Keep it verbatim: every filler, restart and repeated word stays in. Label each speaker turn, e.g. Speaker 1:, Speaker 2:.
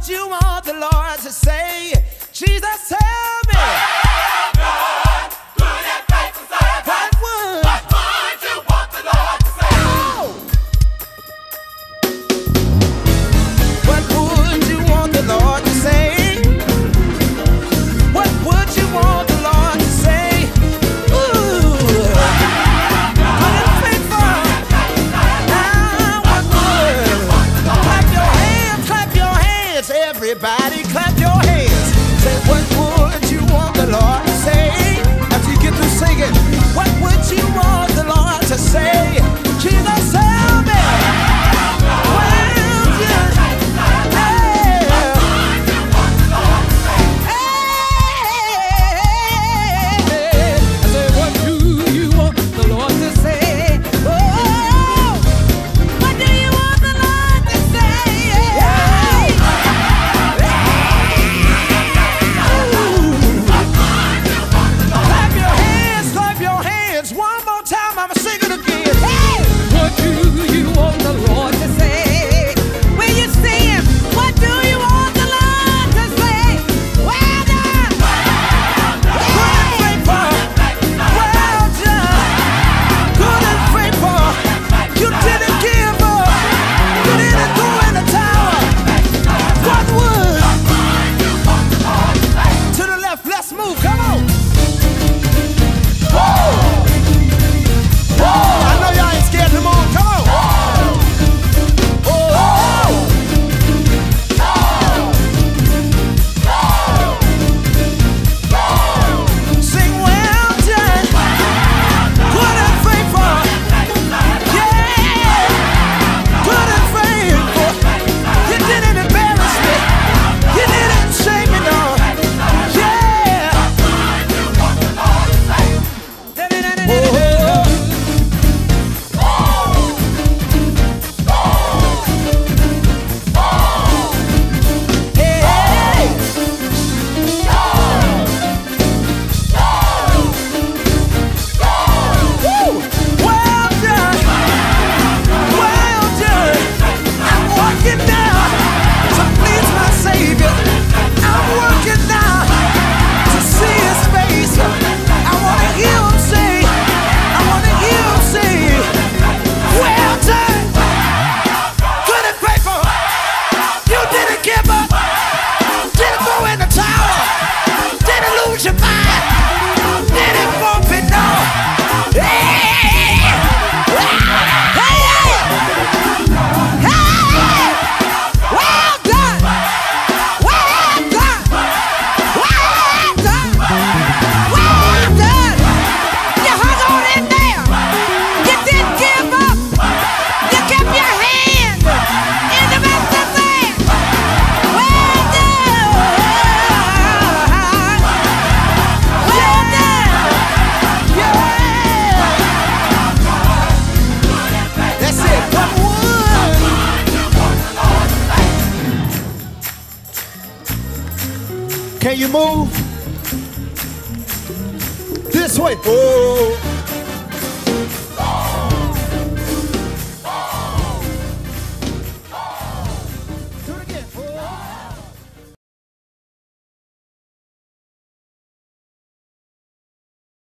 Speaker 1: would you want the Lord to say? Jesus, tell me.
Speaker 2: Well done, good and faithful servant.
Speaker 1: What would?
Speaker 2: What would you want the Lord to say?
Speaker 1: Oh. What would you want the Lord to say? What would you want the Lord to say? Ooh. Good and faithful. Now what would? Clap your hands, clap your hands, everybody clap your hands. Say, what would you want the Lord to say? After you get through singing, what would you want the Lord to say? Jesus, tell me. Well, yeah. Hey. Hey. I say, what do you want the Lord to say? Oh, what do you want the Lord to say? Clap your hands, clap your hands. One more time, I'ma sing it again. Hey! What do you want the Lord to say? When you sing it, what do you want the Lord to say? Well done! Good and faithful! Well done! Good and faithful! You didn't give up! You didn't throw in the towel! What would? To the left, let's move, come on! Woo! I know y'all ain't scared to move. Come on. Oh. Sing well done. Good and faithful. Yeah. Good and faithful. You didn't embarrass me. You didn't shame me, no. Yeah. Oh. Your mind, didn't bump it, no. Hey, hey, hey, hey, well done, well done, well done, well done. You hung on in there. You didn't give up. You kept your hand in the midst of things. Well done. That's it. What would? Can you move? This way. Oh.